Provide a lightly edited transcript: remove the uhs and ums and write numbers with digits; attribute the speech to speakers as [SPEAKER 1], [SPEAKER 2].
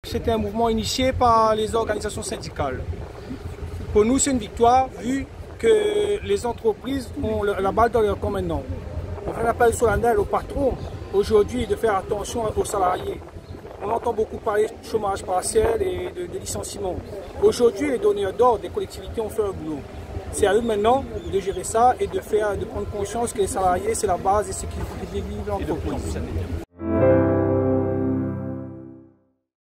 [SPEAKER 1] c'était un mouvement initié par les organisations syndicales. Pour nous, c'est une victoire vu que les entreprises ont la balle dans leur camp maintenant. On fait un appel solennel aux patrons aujourd'hui de faire attention aux salariés. On entend beaucoup parler de chômage partiel et de licenciement. Aujourd'hui, les donneurs d'ordre des collectivités ont fait un boulot. C'est à eux maintenant de gérer ça et de prendre conscience que les salariés, c'est la base et ce qui vivent l'entreprise.